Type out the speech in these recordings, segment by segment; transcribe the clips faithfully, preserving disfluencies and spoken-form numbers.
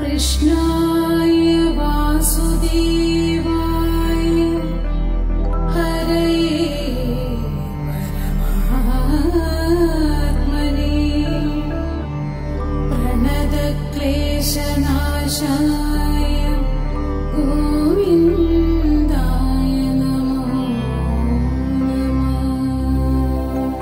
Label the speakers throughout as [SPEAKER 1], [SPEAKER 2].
[SPEAKER 1] कृष्णाय वासुदेवाय हरये परमात्मने प्रणतक्लेशनाशाय गोविन्दाय नमो नमः।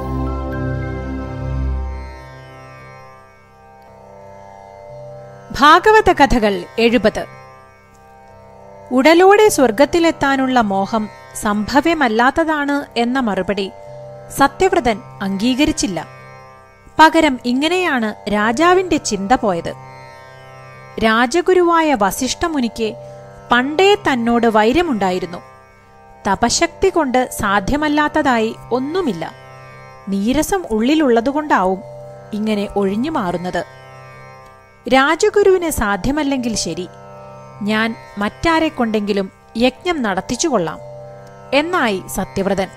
[SPEAKER 2] ഭാഗവത കഥകൾ എഴുപത്. ഉടലോടെ സ്വർഗത്തിലെത്താനുള്ള മോഹം സംഭവ്യമല്ലാത്തതാണ് എന്ന മറുപടി സത്യവ്രതൻ അംഗീകരിച്ചില്ല. പകരം ഇങ്ങനെയാണ് രാജാവിന്റെ ചിന്ത പോയത്. രാജഗുരുവായ വസിഷ്ഠമുനിക്ക് പണ്ടേ തന്നോട് വൈരമുണ്ടായിരുന്നു. തപശക്തി കൊണ്ട് സാധ്യമല്ലാത്തതായി ഒന്നുമില്ല. നീരസം ഉള്ളിലുള്ളതുകൊണ്ടാവും ഇങ്ങനെ ഒഴിഞ്ഞു മാറുന്നത്. രാജഗുരുവിന് സാധ്യമല്ലെങ്കിൽ ശരി, ഞാൻ മറ്റാരെക്കൊണ്ടെങ്കിലും യജ്ഞം നടത്തിച്ചുകൊള്ളാം എന്നായി സത്യവ്രതൻ.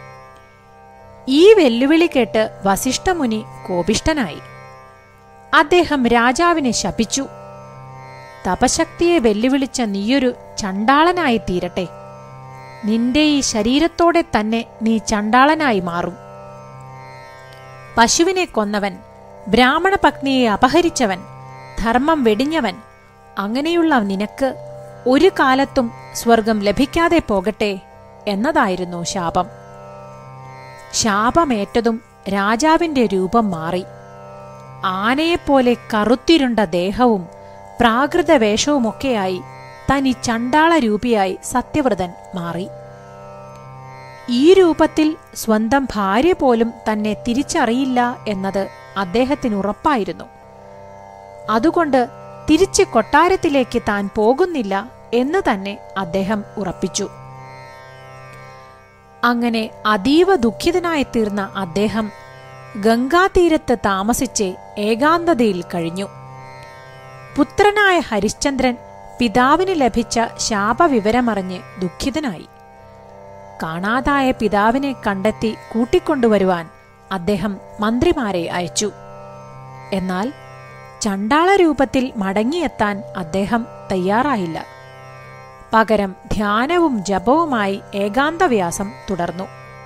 [SPEAKER 2] ഈ വെല്ലുവിളി കേട്ട് വസിഷ്ഠമുനി കോപിഷ്ഠനായി. അദ്ദേഹം രാജാവിനെ ശപിച്ചു. തപശക്തിയെ വെല്ലുവിളിച്ച നീയൊരു ചണ്ടാളനായി തീരട്ടെ. നിന്റെ ഈ ശരീരത്തോടെ തന്നെ നീ ചണ്ടാളനായി മാറും. പശുവിനെ കൊന്നവൻ, ബ്രാഹ്മണ പത്നിയെ അപഹരിച്ചവൻ, ധർമ്മം വെടിഞ്ഞവൻ, അങ്ങനെയുള്ള നിനക്ക് ഒരു കാലത്തും സ്വർഗം ലഭിക്കാതെ പോകട്ടെ എന്നതായിരുന്നു ശാപം. ശാപമേറ്റതും രാജാവിന്റെ രൂപം മാറി. ആനയെപ്പോലെ കറുത്തിരുണ്ട ദേഹവും പ്രാകൃത വേഷവുമൊക്കെയായി തനി ചണ്ടാള രൂപിയായി സത്യവ്രതൻ മാറി. ഈ രൂപത്തിൽ സ്വന്തം ഭാര്യ പോലും തന്നെ തിരിച്ചറിയില്ല എന്നത് അദ്ദേഹത്തിന് ഉറപ്പായിരുന്നു. അതുകൊണ്ട് തിരിച്ച് കൊട്ടാരത്തിലേക്ക് താൻ പോകുന്നില്ല എന്ന് തന്നെ അദ്ദേഹം ഉറപ്പിച്ചു. അങ്ങനെ അതീവ ദുഃഖിതനായി തീർന്ന അദ്ദേഹം ഗംഗാതീരത്ത് താമസിച്ച് ഏകാന്തതയിൽ കഴിഞ്ഞു. പുത്രനായ ഹരിശ്ചന്ദ്രൻ പിതാവിന് ലഭിച്ച ശാപവിവരമറിഞ്ഞ് ദുഃഖിതനായി. കാണാതായ പിതാവിനെ കണ്ടെത്തി കൂട്ടിക്കൊണ്ടുവരുവാൻ അദ്ദേഹം മന്ത്രിമാരെ അയച്ചു. എന്നാൽ ചണ്ടാള രൂപത്തിൽ മടങ്ങിയെത്താൻ അദ്ദേഹം തയ്യാറായില്ല. പകരം ധ്യാനവും ജപവുമായി ഏകാന്തവ്യാസം തുടർന്നു.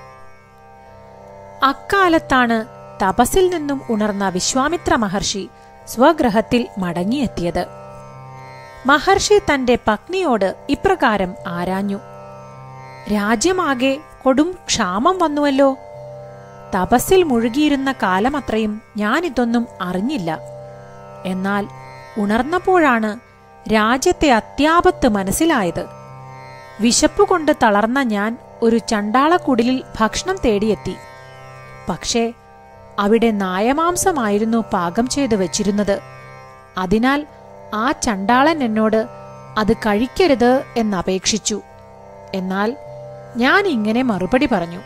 [SPEAKER 2] അക്കാലത്താണ് തപസ്സിൽ നിന്നും ഉണർന്ന വിശ്വാമിത്ര മഹർഷി സ്വഗൃഹത്തിൽ മടങ്ങിയെത്തിയത്. മഹർഷി തന്റെ പത്നിയോട് ഇപ്രകാരം ആരാഞ്ഞു: രാജ്യമാകെ കൊടും ക്ഷാമം വന്നുവല്ലോ. തപസ്സിൽ മുഴുകിയിരുന്ന കാലമത്രയും ഞാനിതൊന്നും അറിഞ്ഞില്ല. എന്നാൽ ഉണർന്നപ്പോഴാണ് രാജ്യത്തെ അത്യാപത്ത് മനസ്സിലായത്. വിശപ്പുകൊണ്ട് തളർന്ന ഞാൻ ഒരു ചണ്ടാളക്കുടിലിൽ ഭക്ഷണം തേടിയെത്തി. പക്ഷേ അവിടെ നായമാംസമായിരുന്നു പാകം ചെയ്തു വച്ചിരുന്നത്. അതിനാൽ ആ ചണ്ടാളൻ എന്നോട് അത് കഴിക്കരുത് എന്നപേക്ഷിച്ചു. എന്നാൽ ഞാൻ ഇങ്ങനെ മറുപടി പറഞ്ഞു: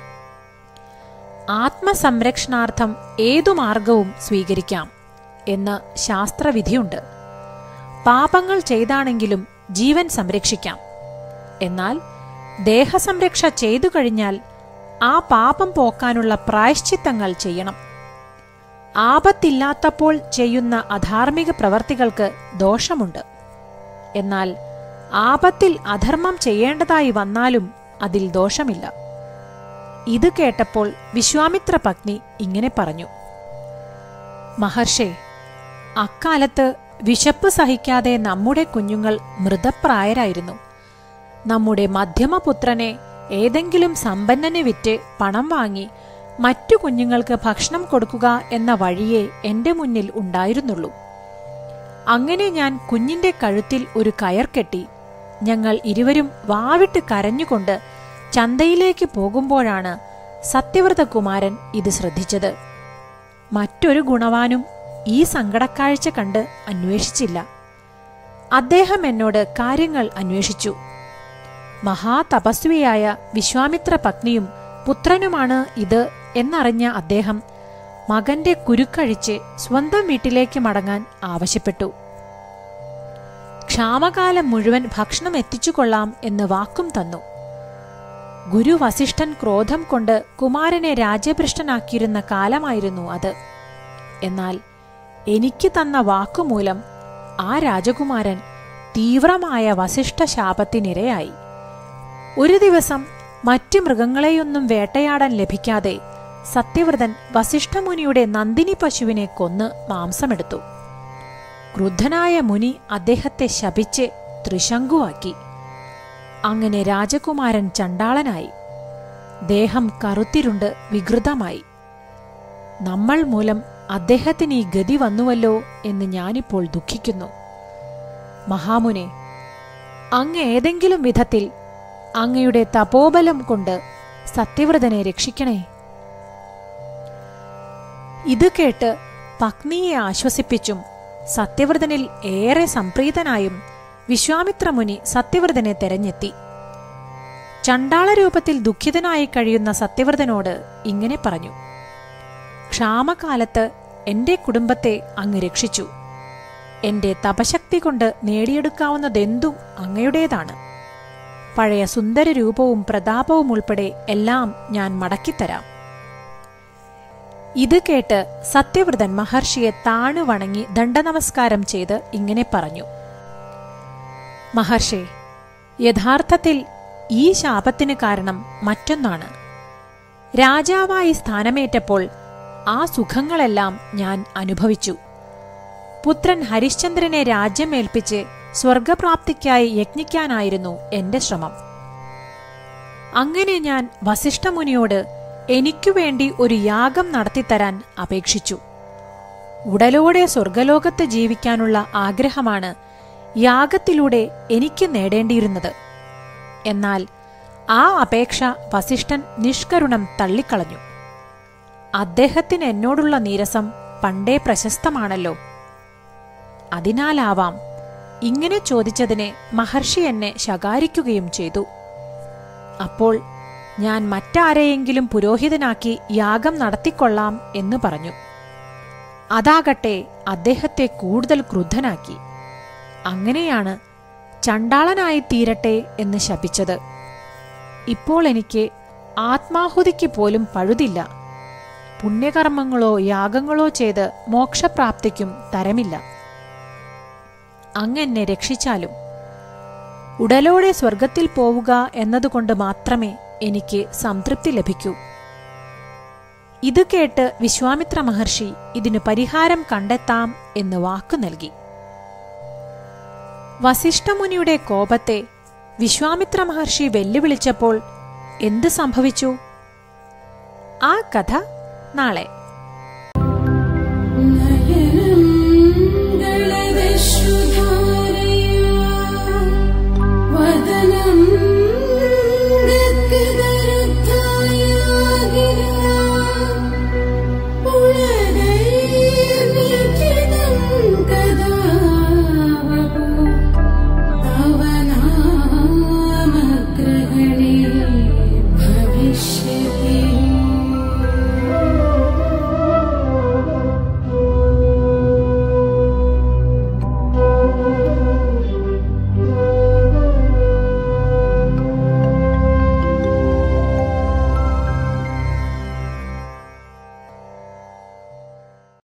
[SPEAKER 2] ആത്മസംരക്ഷണാർത്ഥം ഏതു മാർഗവും സ്വീകരിക്കാം എന്ന് ശാസ്ത്രവിധിയുണ്ട്. പാപങ്ങൾ ചെയ്താണെങ്കിലും ജീവൻ സംരക്ഷിക്കാം. എന്നാൽ ദേഹസംരക്ഷ ചെയ്തു കഴിഞ്ഞാൽ ആ പാപം പോക്കാനുള്ള പ്രായശ്ചിത്തങ്ങൾ ചെയ്യണം. ആപത്തില്ലാത്തപ്പോൾ ചെയ്യുന്ന അധാർമിക പ്രവർത്തികൾക്ക് ദോഷമുണ്ട്. എന്നാൽ ആപത്തിൽ അധർമ്മം ചെയ്യേണ്ടതായി വന്നാലും അതിൽ ദോഷമില്ല. ഇത് കേട്ടപ്പോൾ വിശ്വാമിത്ര പത്നി ഇങ്ങനെ പറഞ്ഞു: മഹർഷേ, അക്കാലത്ത് വിശപ്പ് സഹിക്കാതെ നമ്മുടെ കുഞ്ഞുങ്ങൾ മൃതപ്രായരായിരുന്നു. നമ്മുടെ മധ്യമപുത്രനെ ഏതെങ്കിലും സമ്പന്നനെ വിറ്റ് പണം വാങ്ങി മറ്റു കുഞ്ഞുങ്ങൾക്ക് ഭക്ഷണം കൊടുക്കുക എന്ന വഴിയേ എന്റെ മുന്നിൽ ഉണ്ടായിരുന്നുള്ളൂ. അങ്ങനെ ഞാൻ കുഞ്ഞിന്റെ കഴുത്തിൽ ഒരു കയർ കെട്ടി ഞങ്ങൾ ഇരുവരും വാവിട്ട് കരഞ്ഞുകൊണ്ട് ചന്തയിലേക്ക് പോകുമ്പോഴാണ് സത്യവ്രതകുമാരൻ ഇത് ശ്രദ്ധിച്ചത്. മറ്റൊരു ഗുണവാനും ഈ സങ്കടക്കാഴ്ച കണ്ട് അന്വേഷിച്ചില്ല. അദ്ദേഹം എന്നോട് കാര്യങ്ങൾ അന്വേഷിച്ചു. മഹാതപസ്വിയായ വിശ്വാമിത്ര പത്നിയും പുത്രനുമാണ് ഇത് എന്നറിഞ്ഞ അദ്ദേഹം മകന്റെ കുരുക്കഴിച്ച് സ്വന്തം വീട്ടിലേക്ക് മടങ്ങാൻ ആവശ്യപ്പെട്ടു. ക്ഷാമകാലം മുഴുവൻ ഭക്ഷണം എത്തിച്ചുകൊള്ളാം എന്ന് വാക്കും തന്നു. ഗുരു വസിഷ്ഠൻ ക്രോധം കൊണ്ട് കുമാരനെ രാജ്യഭ്രഷ്ടനാക്കിയിരുന്ന കാലമായിരുന്നു അത്. എന്നാൽ എനിക്ക് തന്ന വാക്കുമൂലം ആ രാജകുമാരൻ തീവ്രമായ വസിഷ്ഠ ശാപത്തിനിരയായി. ഒരു ദിവസം മറ്റു മൃഗങ്ങളെയൊന്നും വേട്ടയാടാൻ ലഭിക്കാതെ സത്യവ്രതൻ വസിഷ്ഠമുനിയുടെ നന്ദിനി പശുവിനെ കൊന്ന് മാംസമെടുത്തു. ക്രുദ്ധനായ മുനി അദ്ദേഹത്തെ ശപിച്ച് ത്രിശങ്കുവാക്കി. അങ്ങനെ രാജകുമാരൻ ചണ്ടാളനായി. ദേഹം കറുത്തിരുണ്ട് വികൃതമായി. നമ്മൾ മൂലം അദ്ദേഹത്തിന് ഈ ഗതി വന്നുവല്ലോ എന്ന് ഞാനിപ്പോൾ ദുഃഖിക്കുന്നു. മഹാമുനെ, അങ്ങ് ഏതെങ്കിലും വിധത്തിൽ അങ്ങയുടെ തപോബലം കൊണ്ട് സത്യവ്രതനെ രക്ഷിക്കണേ. ഇത് കേട്ട് പത്നിയെ ആശ്വസിപ്പിച്ചും സത്യവ്രതനിൽ ഏറെ സംപ്രീതനായും വിശ്വാമിത്രമുനി സത്യവ്രതനെ തെരഞ്ഞെത്തി. ചണ്ടാളരൂപത്തിൽ ദുഃഖിതനായി കഴിയുന്ന സത്യവ്രതനോട് ഇങ്ങനെ പറഞ്ഞു: ക്ഷാമകാലത്ത് എന്റെ കുടുംബത്തെ അങ്ങ് രക്ഷിച്ചു. എന്റെ തപശക്തി കൊണ്ട് നേടിയെടുക്കാവുന്നതെന്തും അങ്ങയുടേതാണ്. പഴയ സുന്ദര രൂപവും പ്രതാപവും ഉൾപ്പെടെ എല്ലാം ഞാൻ മടക്കിത്തരാം. ഇത് കേട്ട് സത്യവ്രതൻ മഹർഷിയെ താണു വണങ്ങി ദണ്ഡനമസ്കാരം ചെയ്ത് ഇങ്ങനെ പറഞ്ഞു: മഹർഷി, യഥാർത്ഥത്തിൽ ഈ ശാപത്തിന് കാരണം മറ്റൊന്നാണ്. രാജാവായി സ്ഥാനമേറ്റപ്പോൾ ആ സുഖങ്ങളെല്ലാം ഞാൻ അനുഭവിച്ചു. പുത്രൻ ഹരിശ്ചന്ദ്രനെ രാജ്യമേൽപ്പിച്ച് സ്വർഗപ്രാപ്തിക്കായി യജ്ഞിക്കാനായിരുന്നു എന്റെ ശ്രമം. അങ്ങനെ ഞാൻ വസിഷ്ഠമുനിയോട് എനിക്കുവേണ്ടി ഒരു യാഗം നടത്തിത്തരാൻ അപേക്ഷിച്ചു. ഉടലോടെ സ്വർഗലോകത്ത് ജീവിക്കാനുള്ള ആഗ്രഹമാണ് യാഗത്തിലൂടെ എനിക്ക് നേടേണ്ടിയിരുന്നത്. എന്നാൽ ആ അപേക്ഷ വസിഷ്ഠൻ നിഷ്കരുണം തള്ളിക്കളഞ്ഞു. അദ്ദേഹത്തിന് എന്നോടുള്ള നീരസം പണ്ടേ പ്രശസ്തമാണല്ലോ. അതിനാലാവാം ഇങ്ങനെ ചോദിച്ചതിനെ മഹർഷി എന്നെ ശകാരിക്കുകയും ചെയ്തു. അപ്പോൾ ഞാൻ മറ്റാരെയെങ്കിലും പുരോഹിതനാക്കി യാഗം നടത്തിക്കൊള്ളാം എന്ന് പറഞ്ഞു. അതാകട്ടെ അദ്ദേഹത്തെ കൂടുതൽ ക്രുദ്ധനാക്കി. അങ്ങനെയാണ് ചണ്ടാളനായി തീരട്ടെ എന്ന് ശപിച്ചത്. ഇപ്പോൾ എനിക്ക് ആത്മാഹുതിക്ക് പോലും പഴുതില്ല. പുണ്യകർമ്മങ്ങളോ യാഗങ്ങളോ ചെയ്ത് മോക്ഷപ്രാപ്തിക്കും തരമില്ല. അങ്ങെന്നെ രക്ഷിച്ചാലും ഉടലോടെ സ്വർഗത്തിൽ പോവുക എന്നതുകൊണ്ട് മാത്രമേ എനിക്ക് സംതൃപ്തി ലഭിക്കൂ. ഇത് കേട്ട് വിശ്വാമിത്ര മഹർഷി ഇതിനു പരിഹാരം കണ്ടെത്താം എന്ന് വാക്കു നൽകി. വസിഷ്ഠമുനിയുടെ കോപത്തെ വിശ്വാമിത്ര മഹർഷി വെല്ലുവിളിച്ചപ്പോൾ എന്ത് സംഭവിച്ചു? ആ കഥ നാളെ.